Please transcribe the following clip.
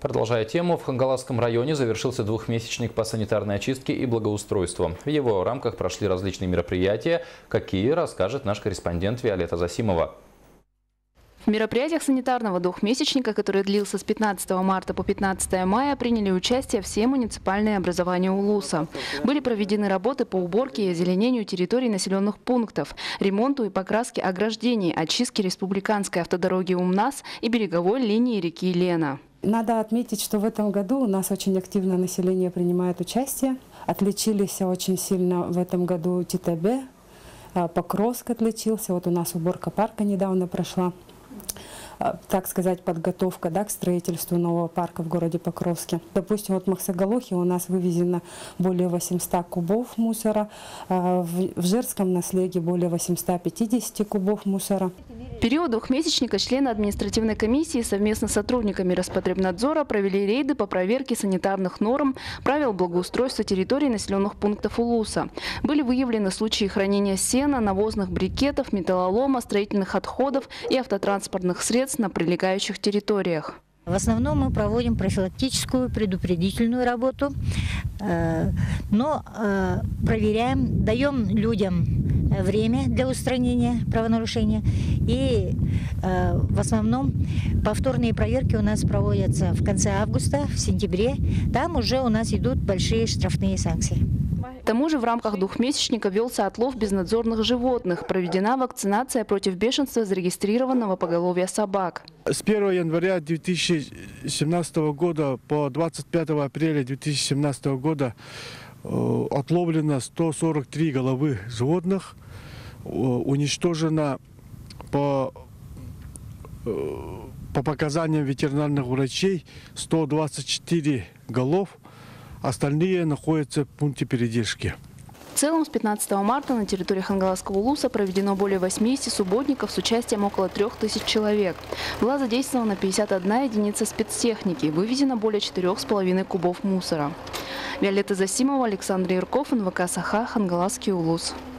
Продолжая тему, в Хангаласском районе завершился двухмесячник по санитарной очистке и благоустройству. В его рамках прошли различные мероприятия. Какие, расскажет наш корреспондент Виолетта Засимова. В мероприятиях санитарного двухмесячника, который длился с 15 марта по 15 мая, приняли участие все муниципальные образования Улуса. Были проведены работы по уборке и озеленению территорий населенных пунктов, ремонту и покраске ограждений, очистке республиканской автодороги Умнас и береговой линии реки Лена. Надо отметить, что в этом году у нас очень активно население принимает участие. Отличились очень сильно в этом году Титабе, Покровск отличился. Вот у нас уборка парка недавно прошла. Так сказать, подготовка, к строительству нового парка в городе Покровске. Допустим, вот в Махсагалухе у нас вывезено более 800 кубов мусора, в Жерском наследии более 850 кубов мусора. В период двухмесячника члены административной комиссии совместно с сотрудниками Роспотребнадзора провели рейды по проверке санитарных норм, правил благоустройства территорий населенных пунктов Улуса. Были выявлены случаи хранения сена, навозных брикетов, металлолома, строительных отходов и автотранспортных средств на прилегающих территориях. В основном мы проводим профилактическую, предупредительную работу, но проверяем, даем людям время для устранения правонарушения. И в основном повторные проверки у нас проводятся в конце августа, в сентябре. Там уже у нас идут большие штрафные санкции. К тому же в рамках двухмесячника велся отлов безнадзорных животных. Проведена вакцинация против бешенства зарегистрированного поголовья собак. С 1 января 2017 года по 25 апреля 2017 года отловлено 143 головы животных, уничтожено по показаниям ветеринарных врачей 124 голов, остальные находятся в пункте передержки. В целом, с 15 марта на территории Хангаласского Улуса проведено более 80 субботников с участием около 3000 человек. Была задействована 51 единица спецтехники, вывезено более 4,5 кубов мусора. Виолетта Засимова, Александр Ярков, НВК Саха, Хангаласский Улус.